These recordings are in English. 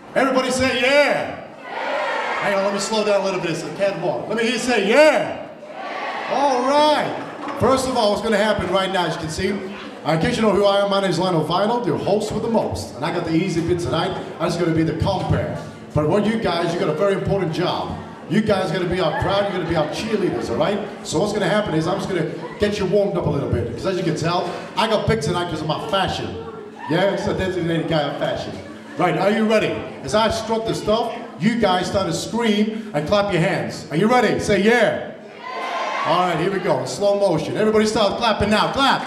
Everybody say yeah. Hang on, let me slow down a little bit. It's a catwalk. Let me hear you say yeah. All right. First of all, what's going to happen right now, as you can see, in case you know who I am, my name is Lionel Vinyl, your host with the most. And I got the easy bit tonight. I'm just going to be the compere. But what you guys, you got a very important job. You guys are going to be our crowd, you're going to be our cheerleaders, all right? So what's going to happen is I'm just going to get you warmed up a little bit. Because as you can tell, I got picked tonight because of my fashion. Yeah, it's a designated guy of fashion. Right, are you ready? As I strut the stuff, you guys start to scream and clap your hands. Are you ready? Say yeah. All right, here we go, in slow motion. Everybody start clapping now, clap.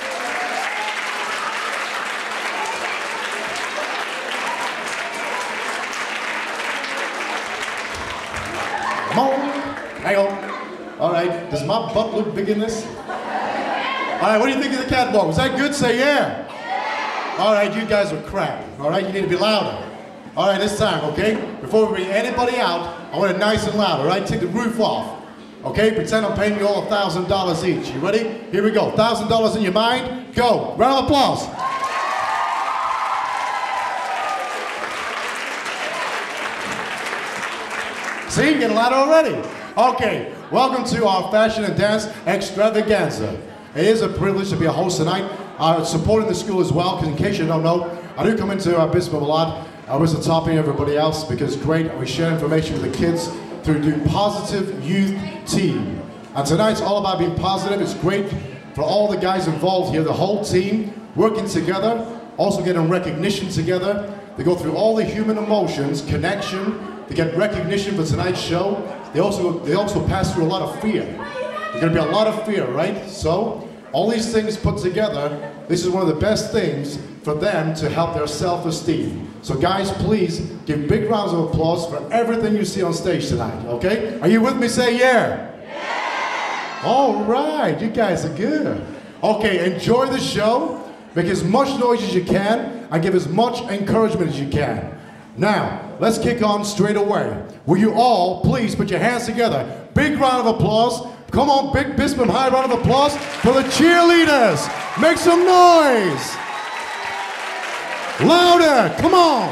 Come on, hang on. All right, does my butt look big in this? All right, what do you think of the catwalk? Was that good? Say yeah. All right, you guys are crap. All right, you need to be louder. All right, this time, okay? Before we bring anybody out, I want it nice and loud, all right? Take the roof off. Okay, pretend I'm paying you all $1,000 each. You ready? Here we go. $1,000 in your mind. Go. Round of applause. See, you're getting louder already. Okay, welcome to our fashion and dance extravaganza. It is a privilege to be a host tonight. Supporting the school as well, because in case you don't know, I do come into Bispham a lot. I was the top of everybody else because great, we share information with the kids through the Positive Youth Team. And tonight's all about being positive. It's great for all the guys involved here, the whole team, working together, also getting recognition together. They go through all the human emotions, connection, they get recognition for tonight's show. They also pass through a lot of fear. There's going to be a lot of fear, right? So, all these things put together, this is one of the best things for them to help their self-esteem. So guys, please give big rounds of applause for everything you see on stage tonight, okay? Are you with me? Say yeah. Yeah. All right, you guys are good. Okay, enjoy the show, make as much noise as you can, and give as much encouragement as you can. Now, let's kick on straight away. Will you all please put your hands together? Big round of applause. Come on, big Bispham High round of applause for the cheerleaders. Make some noise. Louder, come on.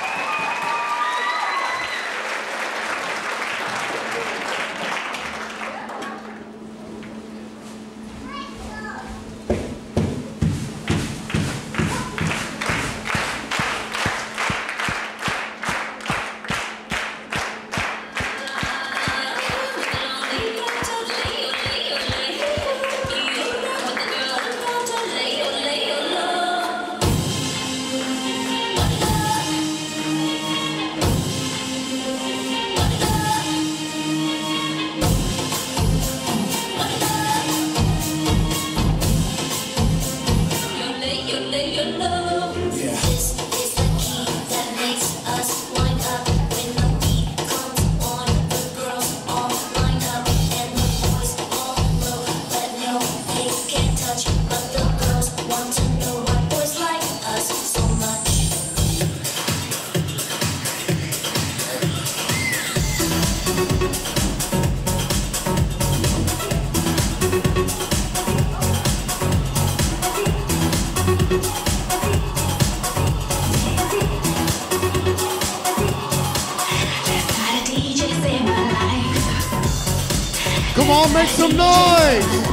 Come on, make some noise!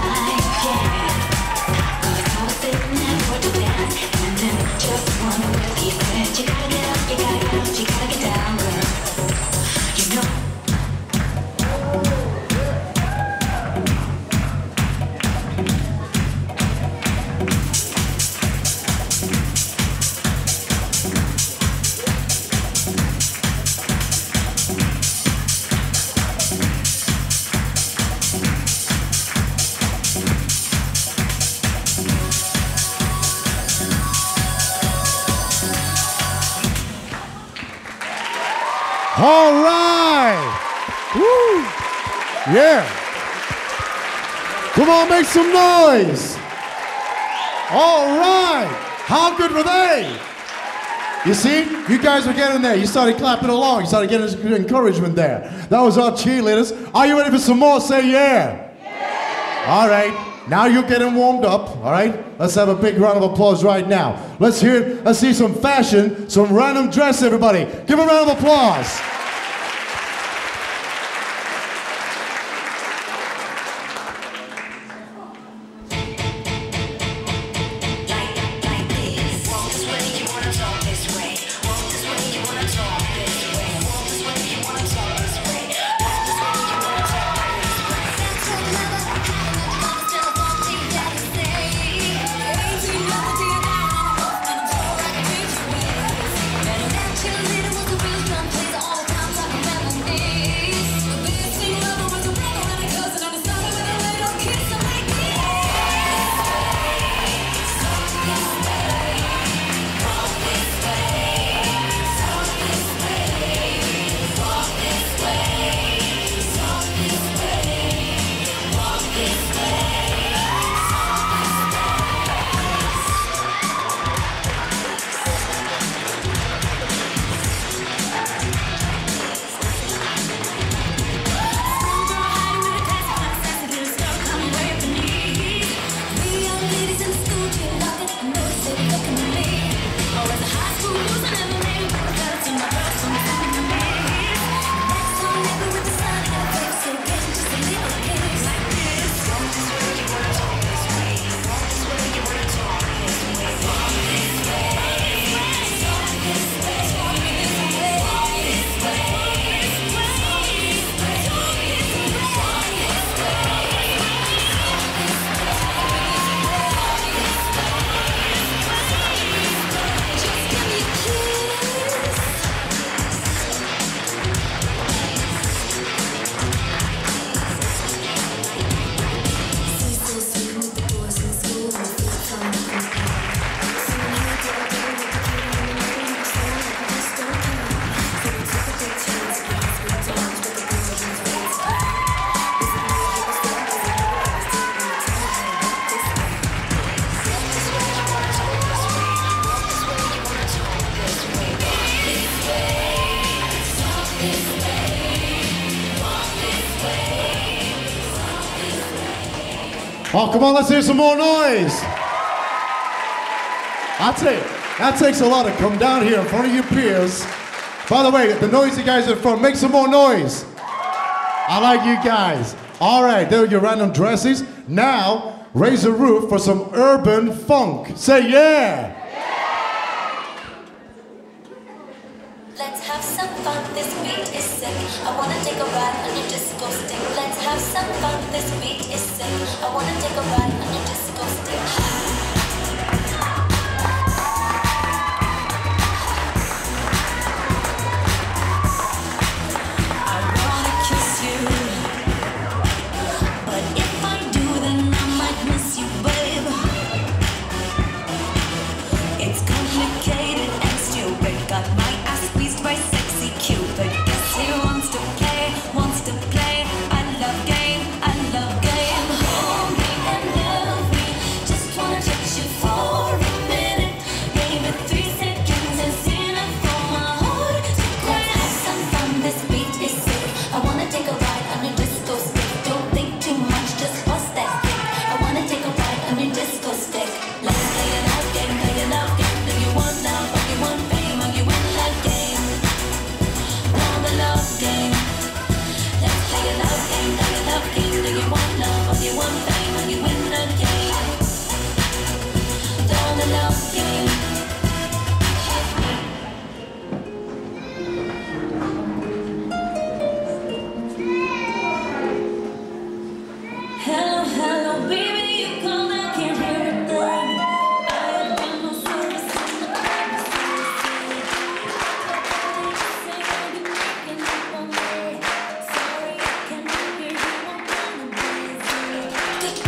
All right! Woo! Yeah! Come on, make some noise! All right! How good were they? You see, you guys were getting there. You started clapping along. You started getting encouragement there. That was our cheerleaders. Are you ready for some more? Say yeah! Yeah! All right. Now you're getting warmed up, all right? Let's have a big round of applause right now. Let's hear it. Let's see some fashion, some random dress, everybody. Give a round of applause. Oh, come on, let's hear some more noise. I'll tell you, that takes a lot to come down here in front of your peers. By the way, the noisy guys in front, make some more noise. I like you guys. All right, there are your random dresses. Now, raise the roof for some urban funk. Say yeah. Let's have some fun, this beat is sick. I wanna take a ride on your disco stick. Let's have some fun, this beat is sick. I wanna take a ride on your disco stick. I wanna kiss you, but if I do, then I might miss you, babe. It's complicated and stupid. Got my ass squeezed by sexy Cupid. Guess he wants to play, wants to play. I love game, I love game. Hold me and love me, just wanna touch you for a minute. Gave it 3 seconds, it's enough for my heart to quit. Let's have some fun, this beat is sick. I wanna take a ride on your disco stick. Don't think too much, just bust that kick. I wanna take a ride on your disco stick. Let's play it out game, play it out game. Do you want love, or you want fame, or you win that game? Now the love game. Let's play a love game, play a love game. Do you want love, or you want fame, or you win that game? Down the love game. Hello, hello, baby, you call, I can't hear a thing. I have got no service in the back. Sorry, I can't hear you. I'm gonna be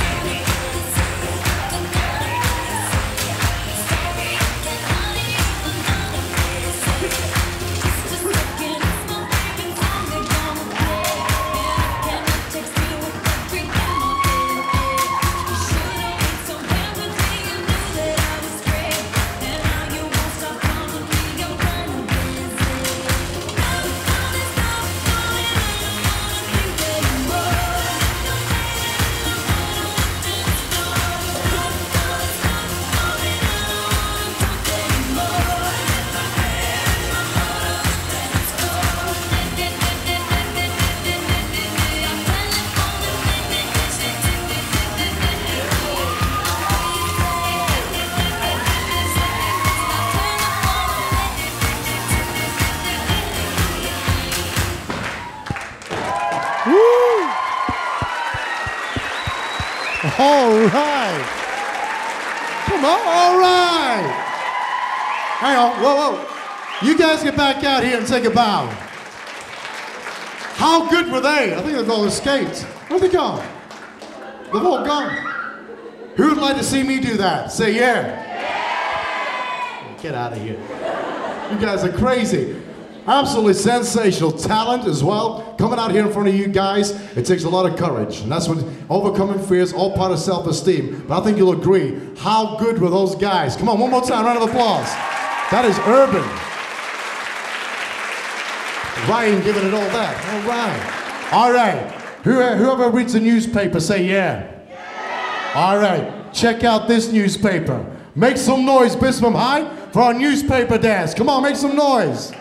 All right. Come on, all right. Hang on, whoa, whoa. You guys get back out here and take a bow. How good were they? I think they've all escaped. Where'd they go? They've all gone. Who would like to see me do that? Say yeah. Get out of here. You guys are crazy. Absolutely sensational talent as well. Coming out here in front of you guys, it takes a lot of courage. And that's what overcoming fear is, all part of self-esteem. But I think you'll agree, how good were those guys? Come on, one more time, round of applause. That is urban. Ryan giving it all that. All right. Whoever reads the newspaper, say yeah. All right. Check out this newspaper. Make some noise, Bispham High, for our newspaper dance. Come on, make some noise.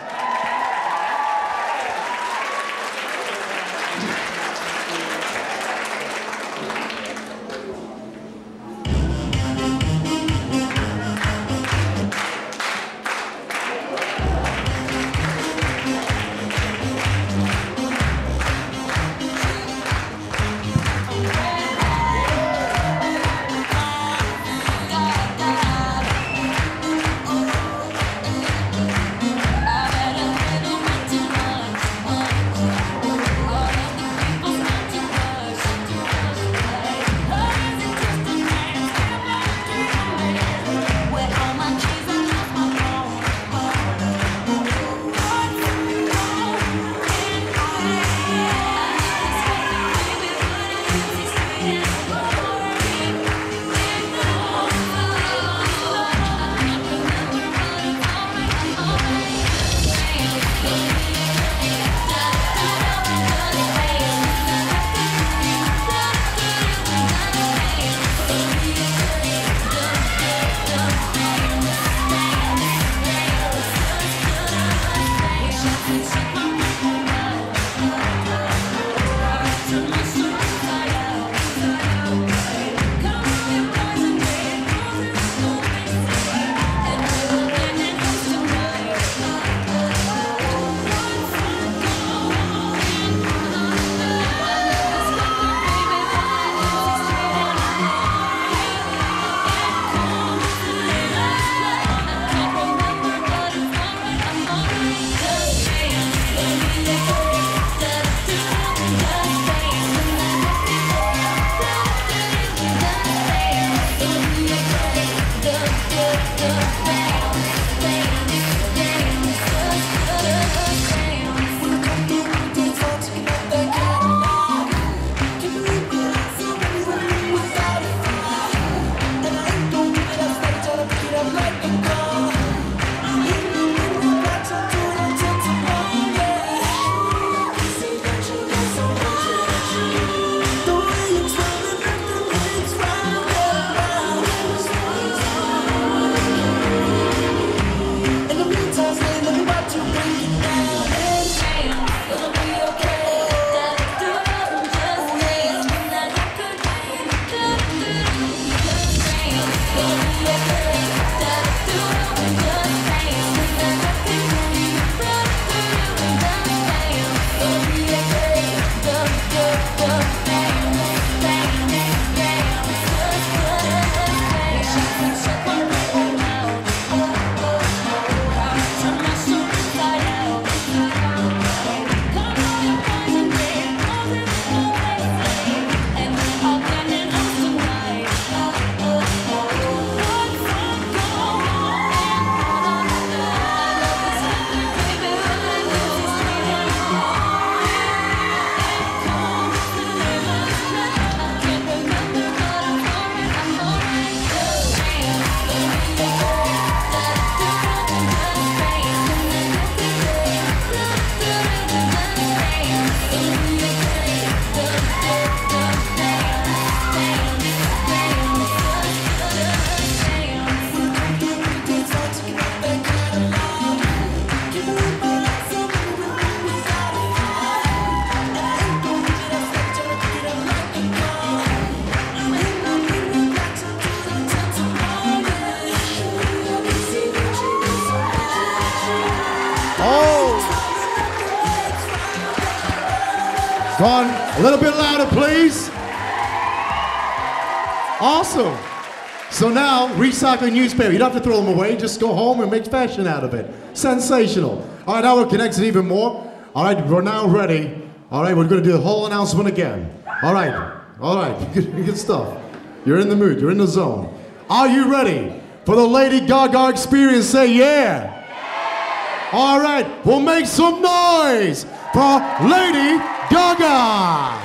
Go on, a little bit louder, please. Awesome. So now, recycling newspaper. You don't have to throw them away. Just go home and make fashion out of it. Sensational. All right, now we're connected even more. All right, we're now ready. All right, we're going to do the whole announcement again. All right. Good stuff. You're in the mood. You're in the zone. Are you ready for the Lady Gaga experience? Say yeah. All right, we'll make some noise for Lady Gaga.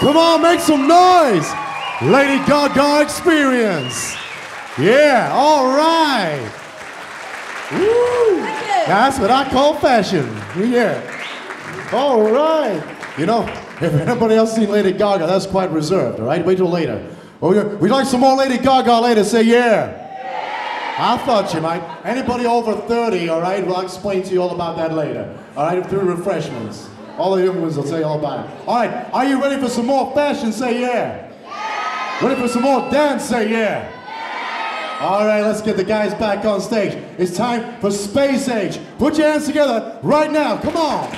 Come on, make some noise. Lady Gaga Experience. Yeah, all right. Woo. That's what I call fashion. Yeah. All right. You know, if anybody else seen Lady Gaga, that's quite reserved, all right? Wait till later. We'd like some more Lady Gaga later. Say yeah. I thought you might. Anybody over 30, all right? Well, I'll explain to you all about that later. All right, through refreshments. All the young ones will tell you all about it. All right, are you ready for some more fashion? Say yeah. Ready for some more dance? Say yeah. All right, let's get the guys back on stage. It's time for Space Age. Put your hands together right now. Come on.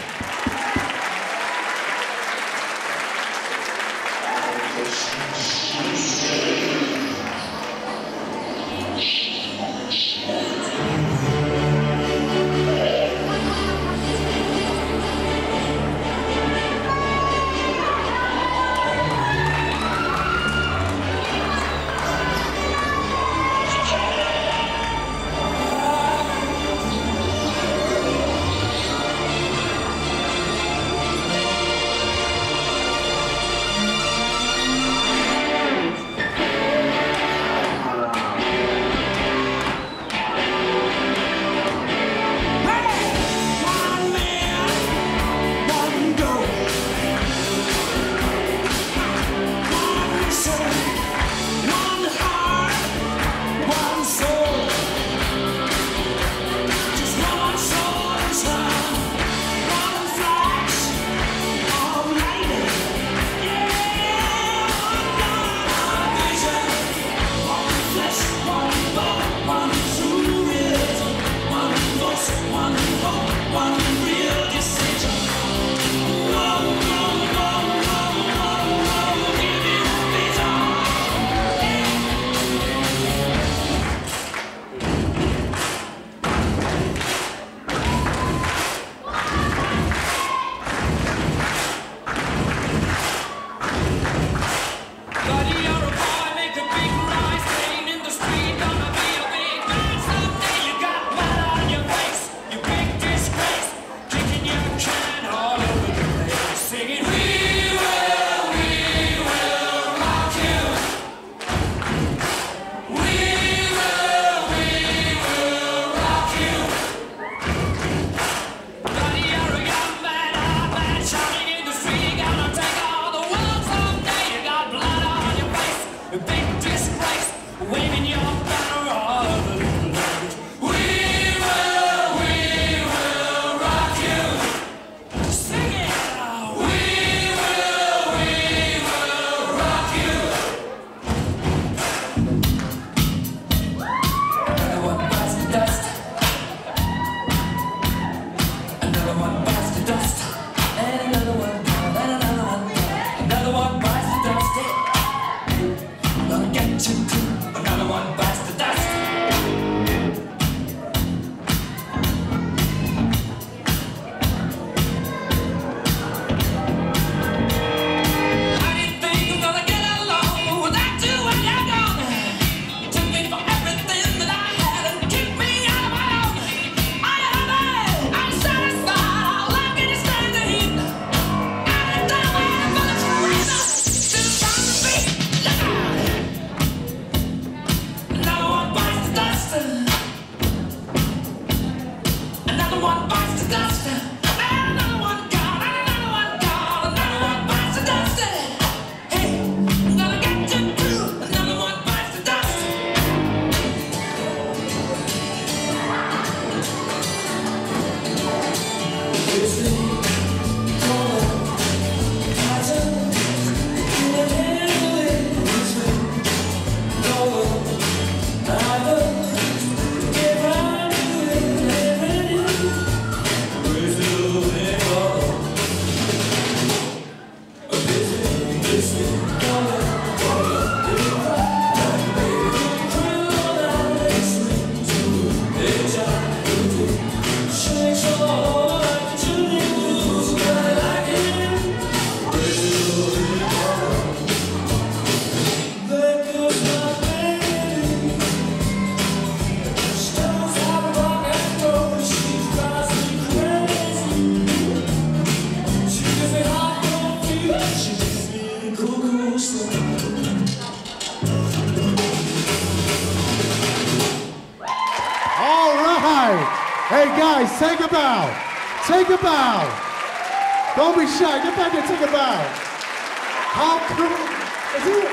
take a bow. Take a bow. Don't be shy. Get back here, take a bow. How cool is he?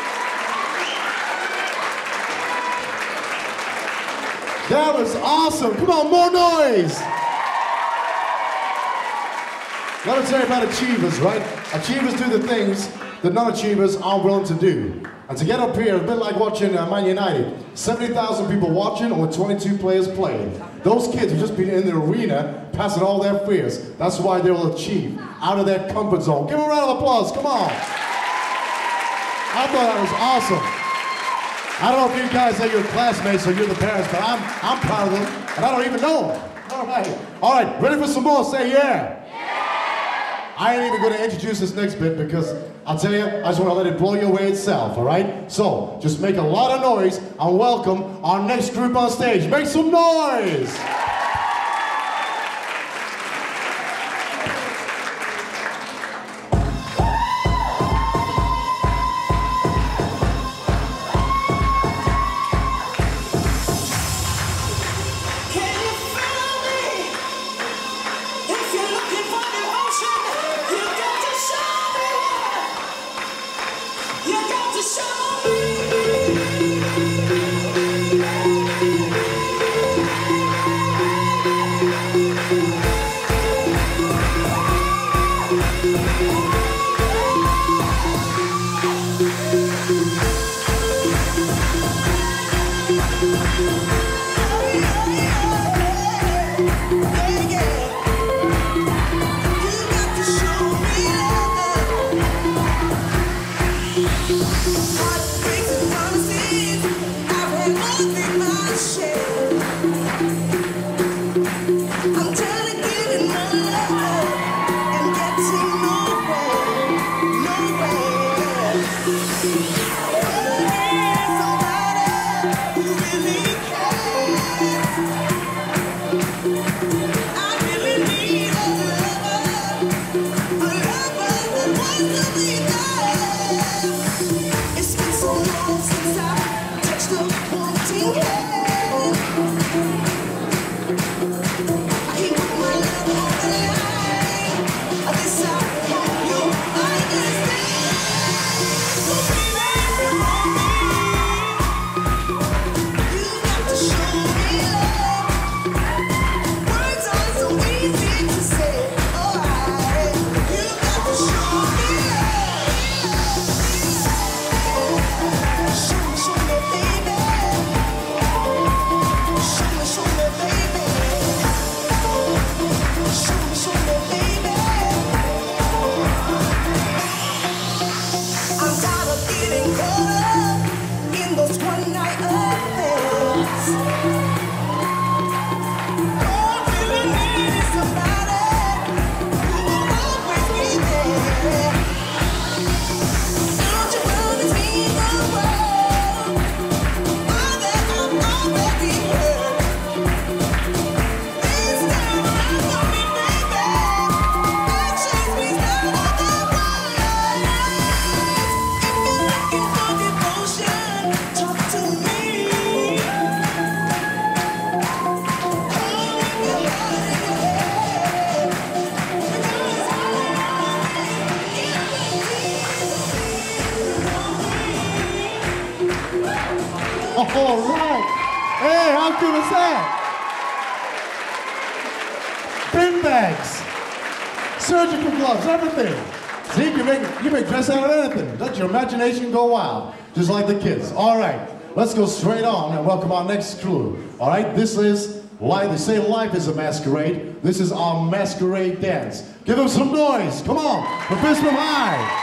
That was awesome. Come on, more noise. Let me tell you about achievers, right? Achievers do the things that non-achievers aren't willing to do. And to get up here, a bit like watching Man United. 70,000 people watching, only 22 players playing. Those kids have just been in the arena, passing all their fears. That's why they will achieve, out of their comfort zone. Give them a round of applause, come on. I thought that was awesome. I don't know if you guys are your classmates or you're the parents, but I'm proud of them, and I don't even know them. All right, ready for some more? Say yeah. I ain't even going to introduce this next bit because I'll tell you, I just want to let it blow you away itself, all right? So, just make a lot of noise and welcome our next group on stage. Make some noise! All right. Hey, how cool is that? Bin bags, surgical gloves, everything. See, you make dress out of anything. Let your imagination go wild, just like the kids. All right, let's go straight on and welcome our next crew. All right, this is life. They say life is a masquerade. This is our masquerade dance. Give them some noise. Come on, for Bispham High.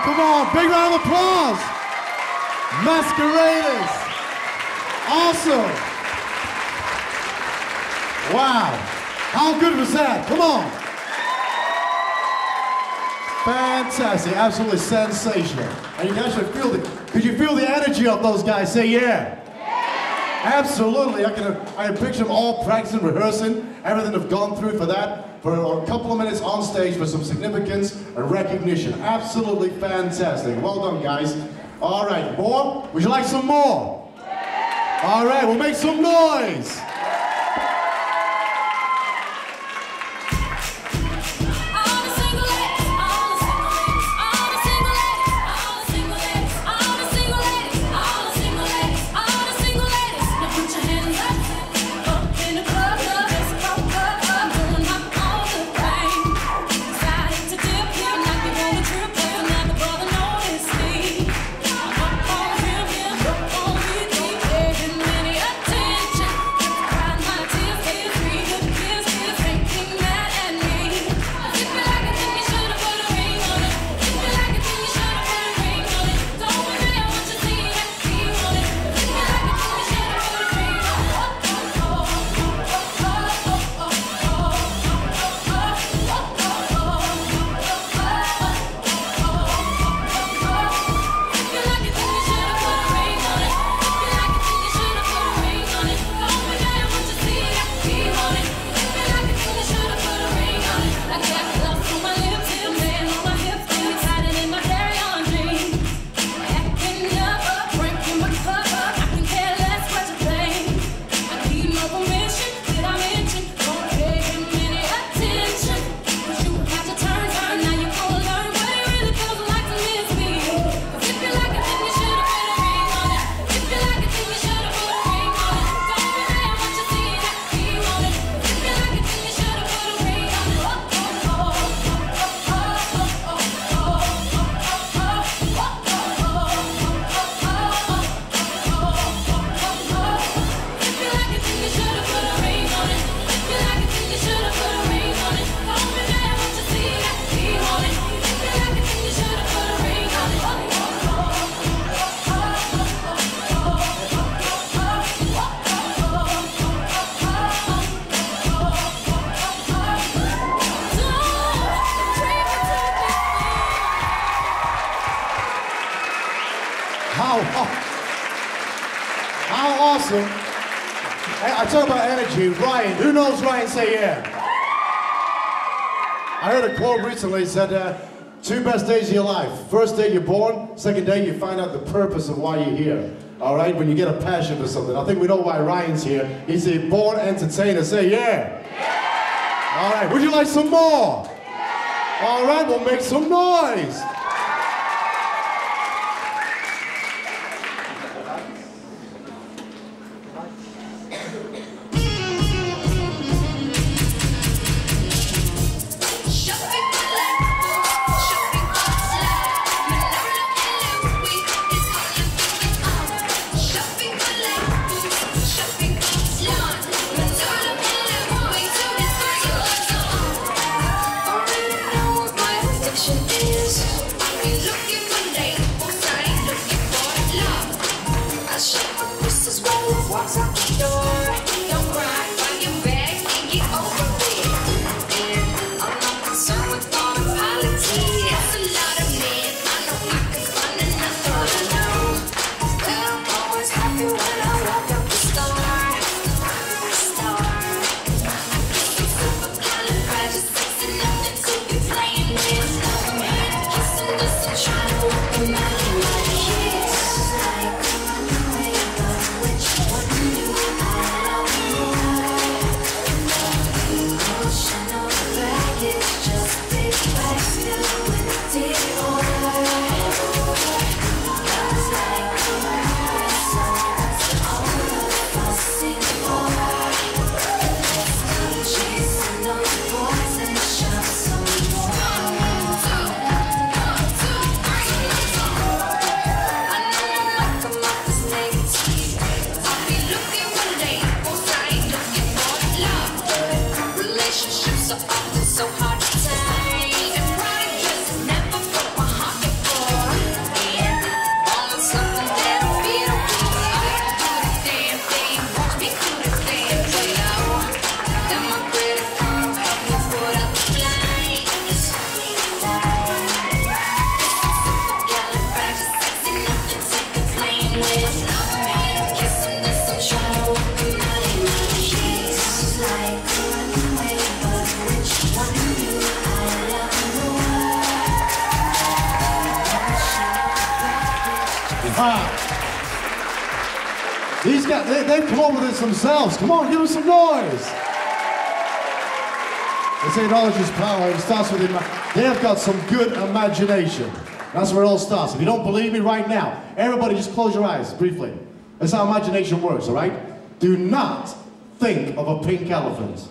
Come on, big round of applause. Masqueraders. Awesome. Wow. How good was that? Come on. Fantastic, absolutely sensational. And you can actually feel could you feel the energy of those guys? Say yeah. Absolutely, I can picture them all practicing, rehearsing, everything they've gone through for that, for a couple of minutes on stage for some significance and recognition. Absolutely fantastic. Well done, guys. All right, more? Would you like some more? All right, we'll make some noise. How awesome. I talk about energy. Ryan, who knows Ryan? Say yeah. I heard a quote recently said, 2 best days of your life. First day you're born, second day you find out the purpose of why you're here. All right, when you get a passion for something. I think we know why Ryan's here. He's a born entertainer. Say yeah. All right, would you like some more? All right, we'll make some noise. These guys, they've come up with this themselves. Come on, give them some noise. They say knowledge is power. It starts with they have got some good imagination. That's where it all starts. If you don't believe me right now, everybody just close your eyes briefly. That's how imagination works, all right? Do not think of a pink elephant.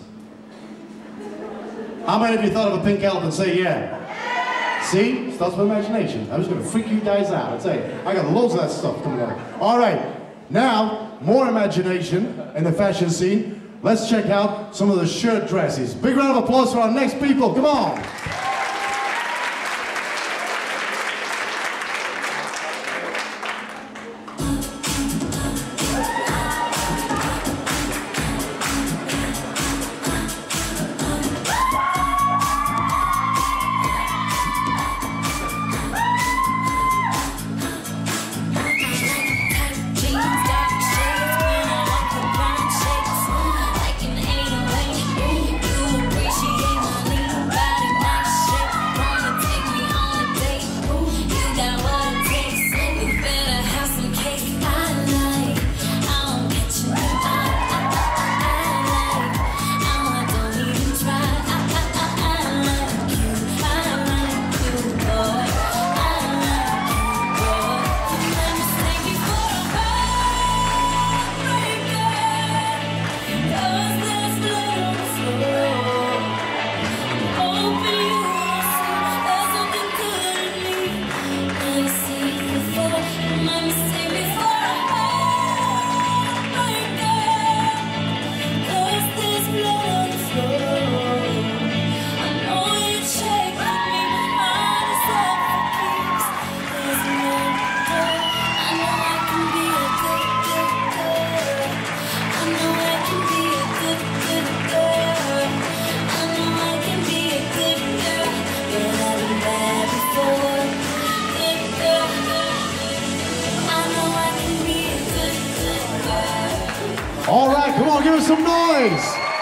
How many of you thought of a pink elephant? Say yeah. See? Starts with imagination. I'm just going to freak you guys out. I tell you, I got loads of that stuff coming up. All right. Now, more imagination in the fashion scene. Let's check out some of the shirt dresses. Big round of applause for our next people. Come on. All right, come on, give us some noise.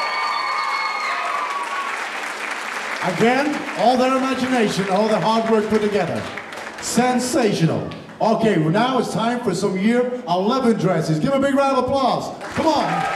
Again, all their imagination, all their hard work put together. Sensational. Okay, well now it's time for some year 11 dresses. Give them a big round of applause. Come on.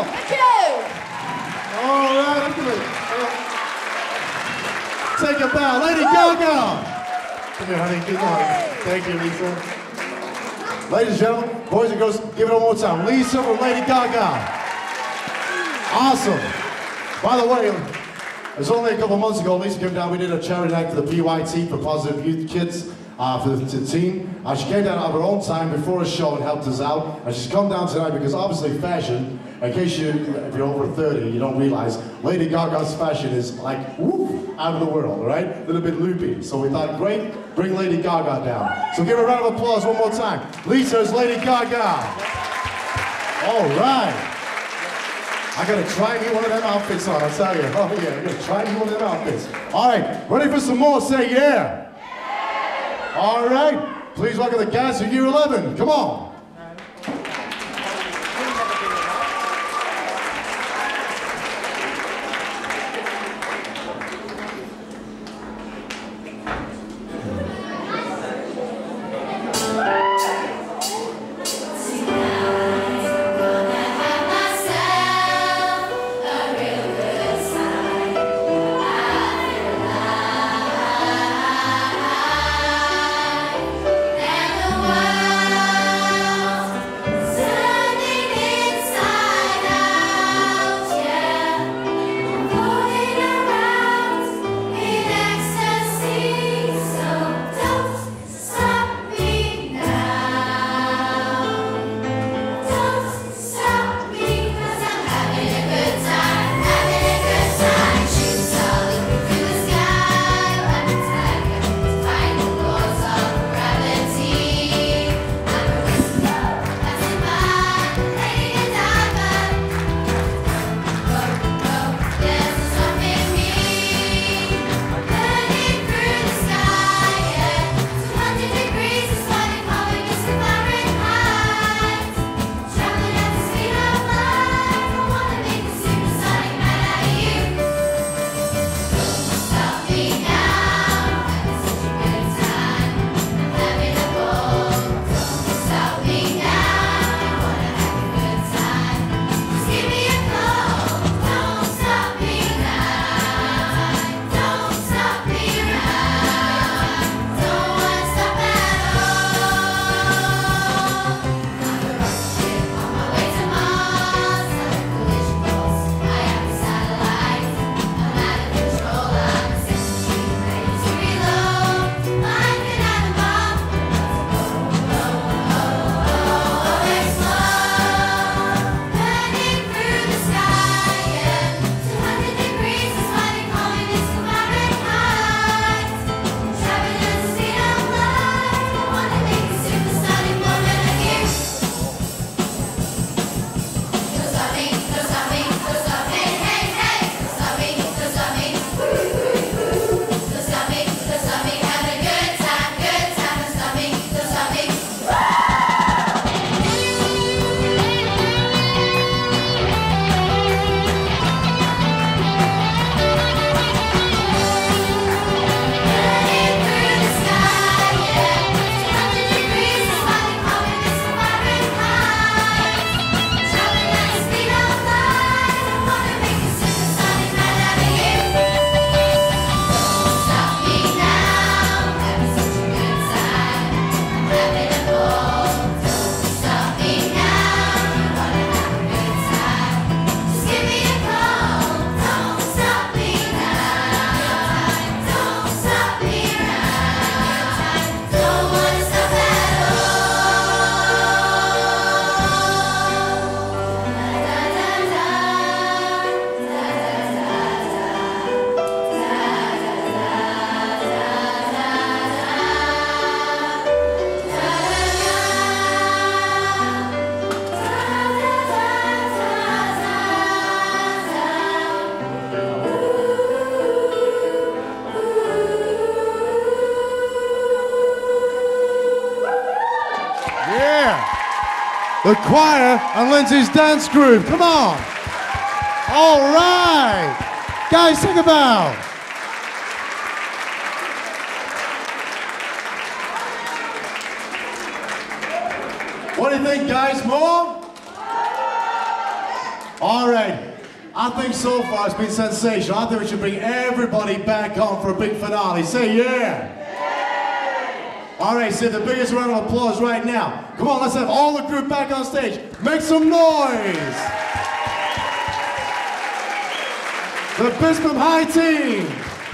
Thank you. All right, come here. Take a bow, Lady Gaga. Come here, honey. Good morning. Thank you, Lisa. Ladies and gentlemen, boys and girls, give it one more time. Lisa from Lady Gaga. Awesome. By the way, it was only a couple months ago, Lisa came down, we did a charity night for the PYT, for Positive Youth Kids, for the team. She came down of her own time before a show and helped us out. And she's come down tonight because obviously fashion, in case if you're over 30, you don't realize, Lady Gaga's fashion is like, whoop, out of the world, right? A little bit loopy. So we thought, great, bring Lady Gaga down. So give her a round of applause one more time. Lisa is Lady Gaga. All right. I gotta try me one of them outfits on, I'll tell you. Oh yeah, I gotta try me one of them outfits. All right, ready for some more? Say yeah. All right, please welcome the guys of year 11. Come on. The choir and Lindsay's dance group. Come on. All right. Guys, sing a bow. What do you think, guys? More? All right. I think so far it's been sensational. I think we should bring everybody back home for a big finale. Say yeah. All right, so the biggest round of applause right now. Come on, let's have all the group back on stage. Make some noise. The Bispham High team.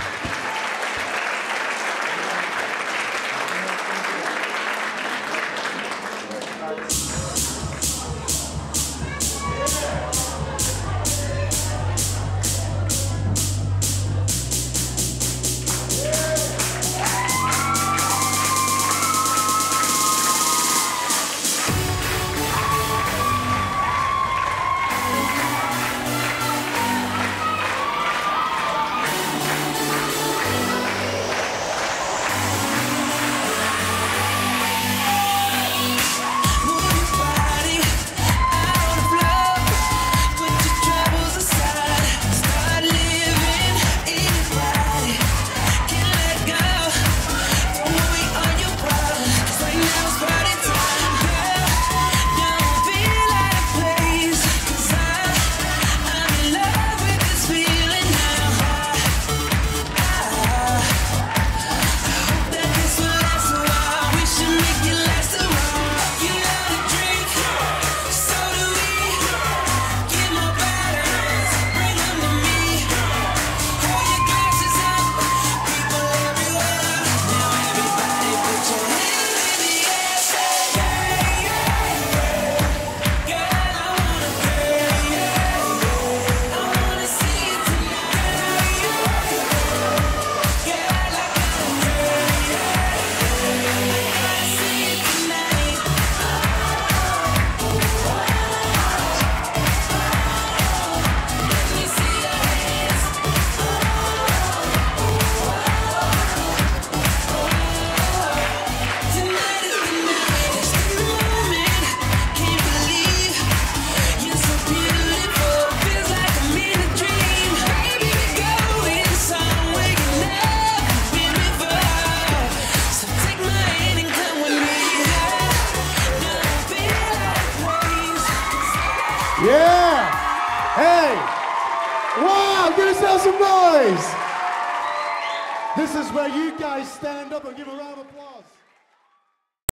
Yeah! Hey! Wow, give yourself some noise! This is where you guys stand up and give a round of applause.